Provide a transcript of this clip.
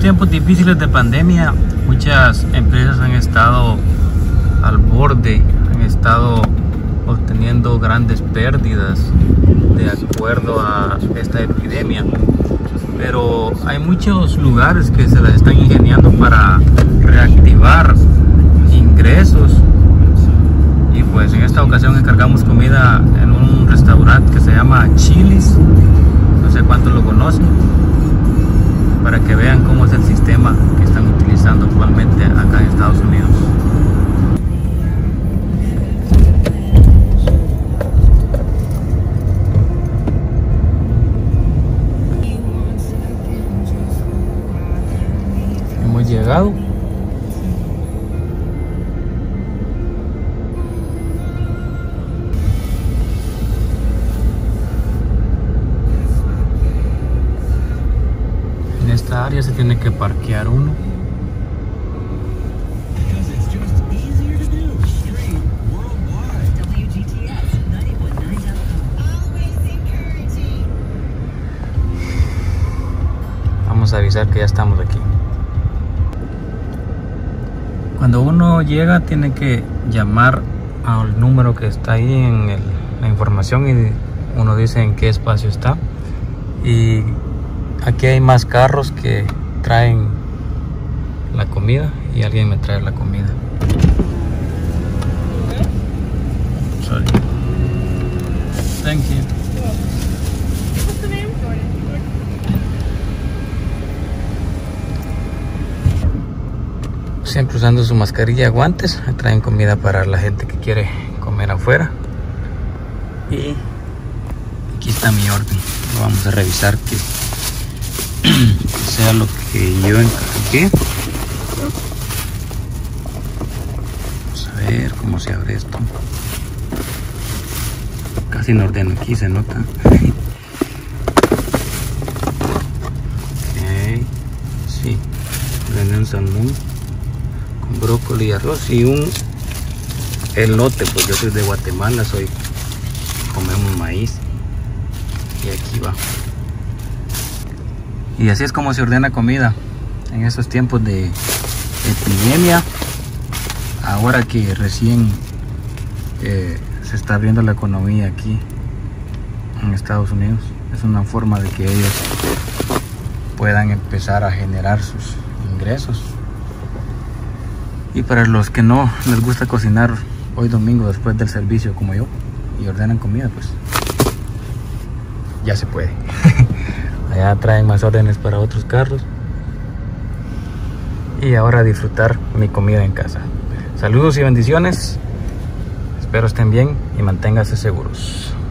tiempos difíciles de pandemia, muchas empresas han estado al borde, han estado obteniendo grandes pérdidas de acuerdo a esta epidemia, pero hay muchos lugares que se las están ingeniando para reactivar ingresos, y pues en esta ocasión encargamos comida en un restaurante que se llama Chili's, no sé cuántos lo conocen, para que vean cómo es el sistema que están utilizando actualmente acá en Estados Unidos. Hemos llegado. En esta área se tiene que parquear uno. Vamos a avisar que ya estamos aquí. Cuando uno llega tiene que llamar al número que está ahí en la información, y uno dice en qué espacio está. Y aquí hay más carros que traen la comida, y alguien me trae la comida. Sorry. Thank you. What's the name? Siempre usando su mascarilla y guantes. Traen comida para la gente que quiere comer afuera. Y aquí está mi orden. Vamos a revisar que sea lo que yo encargué. Vamos a ver cómo se abre esto. Casi no ordeno aquí, se nota. Okay. Sí, ordené un salmón con brócoli y arroz y un elote, pues yo soy de Guatemala, comemos maíz, y aquí va. Y así es como se ordena comida en estos tiempos de epidemia, ahora que recién se está abriendo la economía aquí en Estados Unidos. Es una forma de que ellos puedan empezar a generar sus ingresos. Y para los que no les gusta cocinar hoy domingo después del servicio como yo, y ordenan comida, pues ya se puede. Allá traen más órdenes para otros carros. Y ahora disfrutar mi comida en casa. Saludos y bendiciones. Espero estén bien y manténganse seguros.